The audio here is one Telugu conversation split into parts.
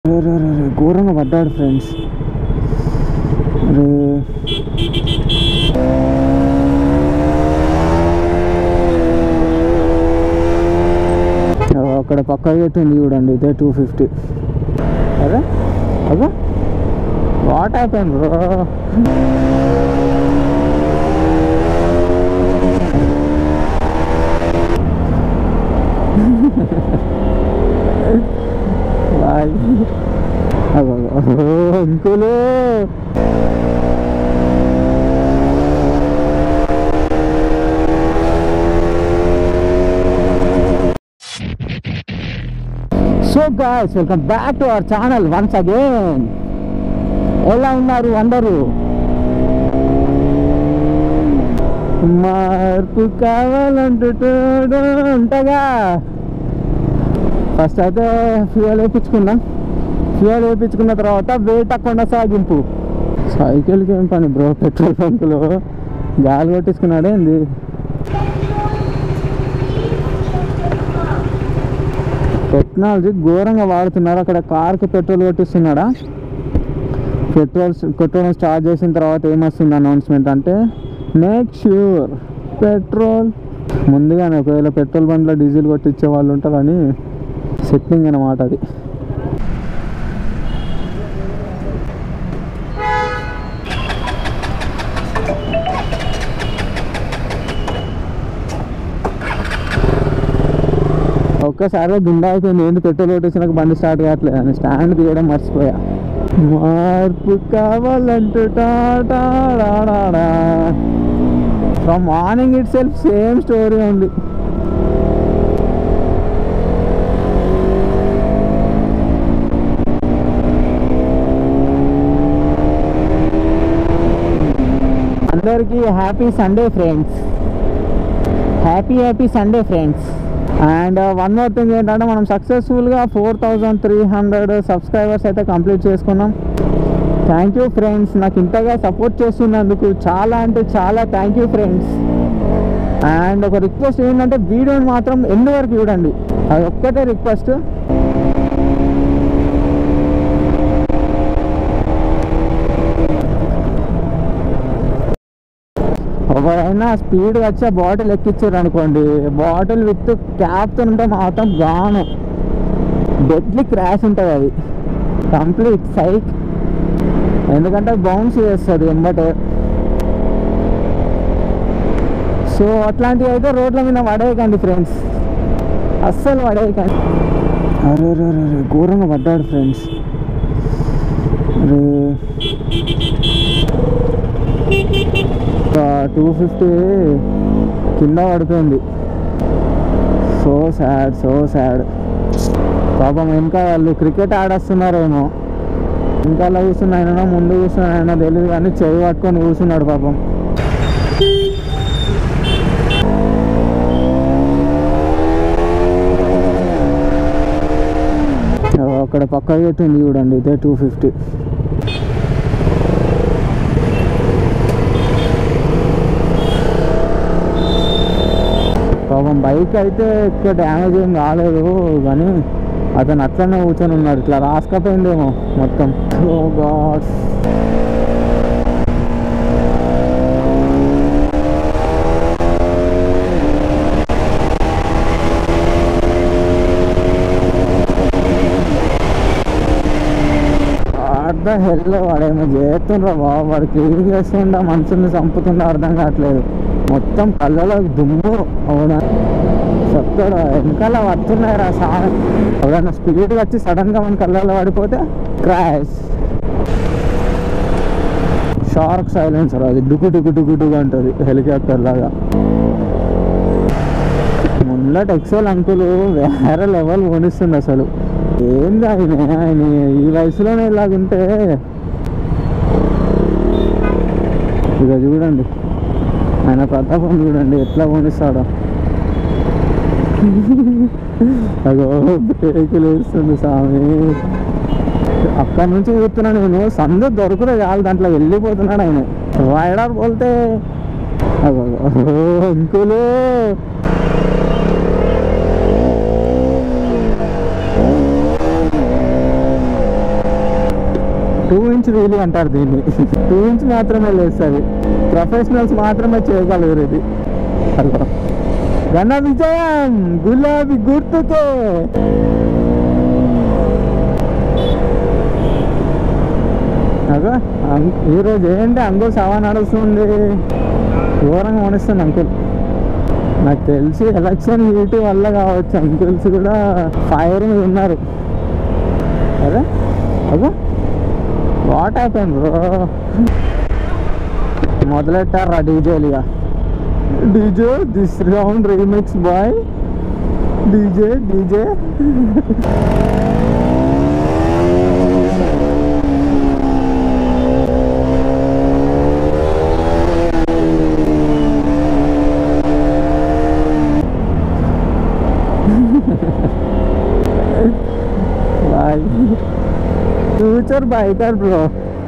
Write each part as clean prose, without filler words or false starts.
ఘోరంగా పడ్డాడు ఫ్రెండ్స్. అక్కడ పక్క పెట్టింది చూడండి, ఇదే 250. అదే అదే వాట్ హ్యాపెన్ బ్రో. అంకులు so guys, welcome back to our channel once again. ఎలా ఉన్నారు అందరూ? మార్పు కావాలంటుంటగా ఫస్ట్ అయితే ఫ్యూయల్ వేయించుకున్నాం. ఫ్యూయల్ వేయించుకున్న తర్వాత వేట కొనసాగింపు. సైకిల్కి ఏం పని బ్రో, పెట్రోల్ బంకులో గాలి కొట్టించుకున్నాడే ఏంది. టెక్నాలజీ ఘోరంగా వాడుతున్నారు. అక్కడ కార్కి పెట్రోల్ కొట్టిస్తున్నాడా, పెట్రోల్ స్టార్ట్ చేసిన తర్వాత ఏమొస్తుంది అనౌన్స్మెంట్ అంటే, మేక్ ష్యూర్ పెట్రోల్ ముందుగానే, ఒకవేళ పెట్రోల్ బండ్లో డీజిల్ కొట్టించే వాళ్ళు ఉంటారని సెట్టింగ్ అన్నమాట అది. ఒక్కసారి గుండా అయిపోయింది, ఏంటి పెట్రోల్ కొట్టేసినాక బండి స్టార్ట్ కావట్లేదు అని స్టాండ్ తీయడం మర్చిపోయా. మార్పు కావాలంటూ from morning itself same story ఉంది. అందరికీ happy Sunday friends, happy Sunday friends. And one more thing ఏంటంటే, మనం సక్సెస్ఫుల్గా 4300 సబ్స్క్రైబర్స్ అయితే కంప్లీట్ చేసుకున్నాం. థ్యాంక్ యూ ఫ్రెండ్స్, నాకు ఇంతగా సపోర్ట్ చేస్తున్నందుకు చాలా అంటే చాలా థ్యాంక్ యూ ఫ్రెండ్స్. అండ్ ఒక రిక్వెస్ట్ ఏంటంటే, వీడియోని మాత్రం ఎండ్ వరకు చూడండి, అది ఒక్కటే రిక్వెస్ట్. ఎవరైనా స్పీడ్గా వచ్చి ఆ బాటిల్ ఎక్కించారు అనుకోండి, బాటిల్ విత్ క్యాప్తో ఉంటే మాత్రం గాను డెడ్లీ క్రాష్ ఉంటుంది, అది కంప్లీట్ సైక్. ఎందుకంటే బౌన్స్ చేస్తుంది ఎంబటే. సో అట్లాంటివి అయితే రోడ్ల మీద పడేయకండి ఫ్రెండ్స్, అస్సలు పడేయకండి. అరే ఘోరంగా పడ్డాడు ఫ్రెండ్స్. 250 కింద పడిపోయింది. So sad. పాపం ఇంకా వాళ్ళు క్రికెట్ ఆడేస్తున్నారేమో, ఇంకా అలా కూర్చున్నాయన ముందు కూర్చున్నాయన తెలియదు కానీ చెవి పట్టుకొని కూర్చున్నాడు పాపం. అక్కడ పక్క పెట్టింది చూడండి, ఇదే 250. పాపం బైక్ అయితే ఎక్కువ డ్యామేజ్ ఏం కాలేదు, కానీ అతను అట్లనే కూర్చొని ఉన్నాడు, ఇట్లా రాసుకపోయిందేమో మొత్తం. ఓ గాడ్. అర్థం హెల్లో వాడేమో చేస్తుండ్రా బాబు, వాడు క్లీన్ చేస్తుండ మనుషుల్ని చంపుతుండ అర్థం కావట్లేదు. మొత్తం కళ్ళలో దుమ్ము. అవునా చెప్తాడు, వెనకాల వస్తున్నారా సార్, ఎవరైనా స్పీడ్గా వచ్చి సడన్గా మన కళ్ళలో పడిపోతే క్రాష్. షార్క్ సైలెన్సర్, అది డుగు అంటుంది హెలికాప్టర్ లాగా. ముందట ఎక్సెల్ అంకులు వేరే లెవెల్ పోనిస్తుంది అసలు. ఏంది ఆయన ఈ వయసులోనే ఇలాగుంటే. ఇక చూడండి ఆయన ప్రతాపం చూడండి ఎట్లా పోనిస్తాడో. అగో బ్రేకులు వేస్తుంది స్వామి. అక్కడి నుంచి చూస్తున్నా నేను, సందు దొరుకుతే చాలు దాంట్లో వెళ్ళిపోతున్నాడు ఆయన. రైడర్ పోతే అగో అంకులు. 2-inch వీలు అంటారు దీన్ని. 2-inch మాత్రమే లేస్తుంది, ప్రొఫెషనల్స్ మాత్రమే చేయగలరు ఇది. హలో ఘన విజయం గులాబీ గుర్తుకే. అగా ఈరోజు ఏంటి అంకుల్ సవా నడుస్తుంది, ఘోరంగా వణిస్తుంది అంకుల్. నాకు తెలిసి ఎలక్షన్ హీట్ వల్ల కావచ్చు, అంకుల్స్ కూడా ఫైర్ మీద ఉన్నారు. అదే అదే వాట్ హ్యాపెన్ బ్రో. మొదలెట్టారా డీజేలుగా. DJ this round remix boy DJ DJ. Boy future biker bro.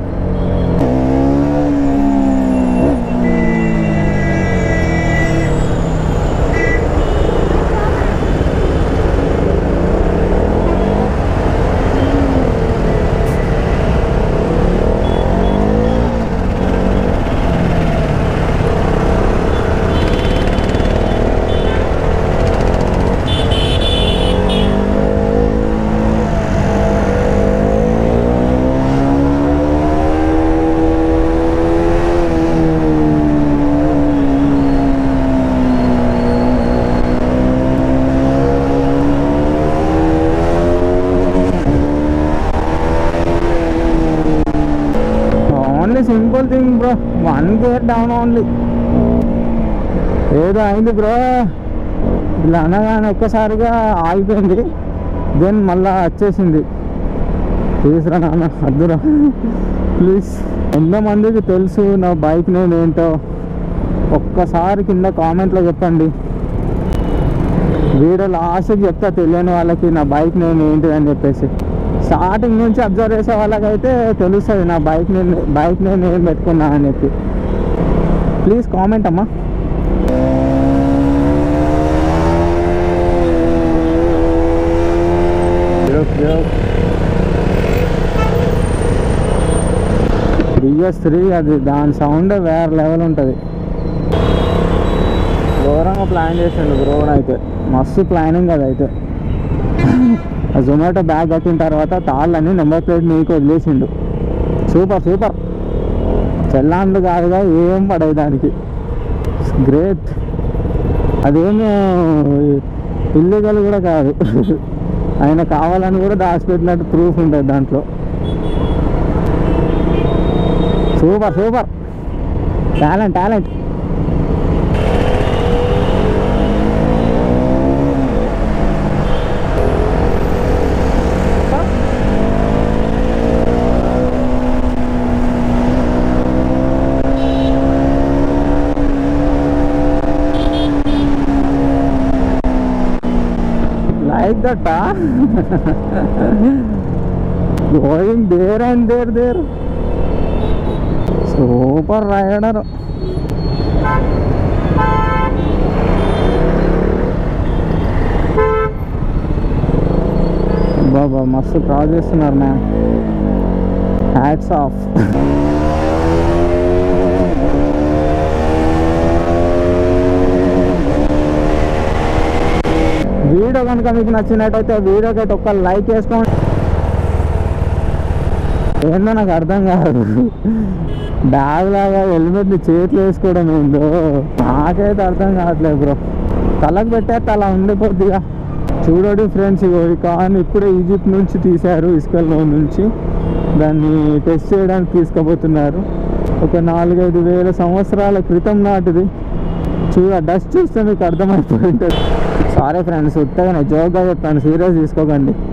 Simple thing bro, 1 gear down only. ఏదో అయింది బ్రో, ఇలా అనగానే ఒక్కసారిగా ఆగిపోయింది, దెన్ మళ్ళా వచ్చేసింది. తీసురా నాన్న అద్దురా ప్లీజ్. ఎంతమందికి తెలుసు నా బైక్ నేమ్ ఏంటో ఒక్కసారి కింద కామెంట్లో చెప్పండి. వీడియో లాస్ట్కి చెప్తా తెలియని వాళ్ళకి నా బైక్ నేమ్ ఏంటిది అని చెప్పేసి. స్టార్టింగ్ నుంచి అబ్జర్వ్ చేసే వాళ్ళకైతే తెలుస్తుంది నా బైక్ నేను ఏం పెట్టుకున్నా అని చెప్పి. ప్లీజ్ కామెంట్ అమ్మా. BS3 అది దాని సౌండ్ వేరే లెవెల్ ఉంటుంది. ఘోరంగా ప్లాన్ చేసిండు బ్రో, అయితే మస్తు ప్లానింగ్ అది. అయితే జొమాటో బ్యాగ్ కట్టిన తర్వాత తాళ్ళని నెంబర్ ప్లేట్ మీకు వదిలేసిండు. Super super. చెల్లాండు కాదుగా ఏం పడేది దానికి. గ్రేట్. అదేమో ఇల్లీగల్ కూడా కాదు, ఆయన కావాలని కూడా దాచిపెట్టినట్టు ప్రూఫ్ ఉంటుంది దాంట్లో. Super super. Talent talent. Like that, going there and there. Super rider. Baba, must cross చేస్తున్నారు man. Hats off. వీడియో కనుక మీకు నచ్చినట్టయితే వీడియోకి ఒక్క లైక్ చేసుకోండి. ఏందో నాకు అర్థం కాదు, బ్యాగ్ లాగా హెల్మెట్ని చేతులు వేసుకోవడం ఏందో నాకైతే అర్థం కావట్లేదు బ్రో. తలకు పెట్టేస్తే అలా ఉండిపోద్దిగా. చూడండి ఫ్రెండ్స్, ఈ కార్ ఇప్పుడే ఈజిప్ట్ నుంచి తీశారు, ఇసుకల్లో నుంచి. దాన్ని టెస్ట్ చేయడానికి తీసుకుపోతున్నారు. ఒక 4-5 వేల సంవత్సరాల క్రితం నాటిది. డస్ట్ చూస్తే మీకు అర్థమైపోయి ఉంటుంది. సారీ ఫ్రెండ్స్, ఉత్తగానే జోక్గా చెప్పాను, సీరియస్ తీసుకోకండి.